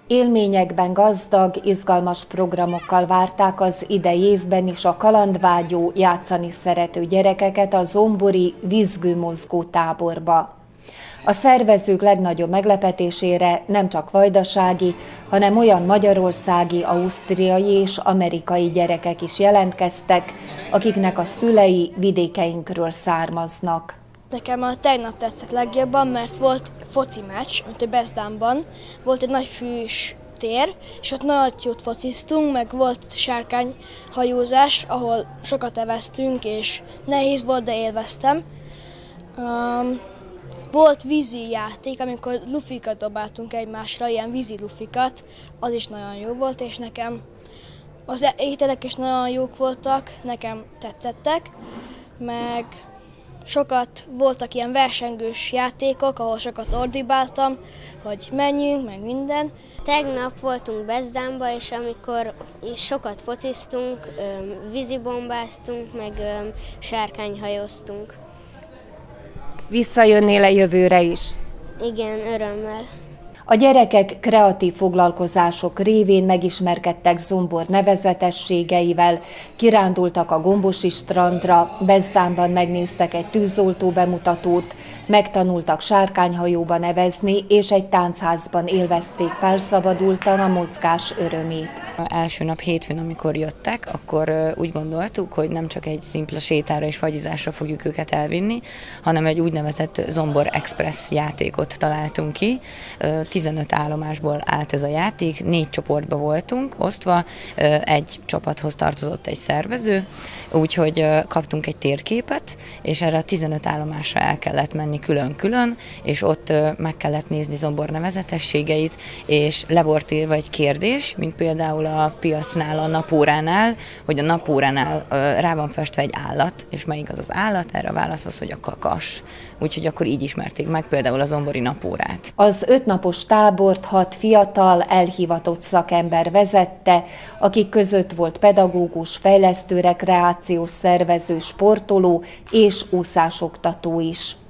Élményekben gazdag, izgalmas programokkal várták az idei évben is a kalandvágyó, játszani szerető gyerekeket a zombori vízgőmozgó táborba. A szervezők legnagyobb meglepetésére nem csak vajdasági, hanem olyan magyarországi, ausztriai és amerikai gyerekek is jelentkeztek, akiknek a szülei vidékeinkről származnak. Nekem a tegnap tetszett legjobban, mert volt foci meccs, mint a Bezdánban. Volt egy nagy fűs tér, és ott nagy jót fociztunk, meg volt sárkányhajózás, ahol sokat eveztünk, és nehéz volt, de élveztem. Volt vízi játék, amikor lufikat dobáltunk egymásra, ilyen vízi lufikat, az is nagyon jó volt, és nekem az ételek is nagyon jók voltak, nekem tetszettek, meg sokat voltak ilyen versengős játékok, ahol sokat ordibáltam, hogy menjünk, meg minden. Tegnap voltunk Bezdánba, és amikor sokat fociztunk, vízibombáztunk, meg sárkányhajóztunk. Visszajönnél-e jövőre is? Igen, örömmel. A gyerekek kreatív foglalkozások révén megismerkedtek Zombor nevezetességeivel, kirándultak a Gombosi strandra, Bezdánban megnéztek egy tűzoltó bemutatót, megtanultak sárkányhajóba nevezni, és egy táncházban élvezték felszabadultan a mozgás örömét. Első nap hétfőn, amikor jöttek, akkor úgy gondoltuk, hogy nem csak egy szimpla sétára és fagyizásra fogjuk őket elvinni, hanem egy úgynevezett Zombor Express játékot találtunk ki. 15 állomásból állt ez a játék, 4 csoportba voltunk osztva, egy csapathoz tartozott egy szervező, úgyhogy kaptunk egy térképet, és erre a 15 állomásra el kellett menni külön-külön, és ott meg kellett nézni Zombor nevezetességeit, és le volt írva egy kérdés, mint például a piacnál, a napóránál, hogy a napóránál rá van festve egy állat, és melyik az az állat, erre a válasz az, hogy a kakas. Úgyhogy akkor így ismerték meg például a zombori napórát. Az 5 napos tábort 6 fiatal, elhivatott szakember vezette, akik között volt pedagógus, fejlesztő rekreációs szervező, sportoló és úszásoktató is.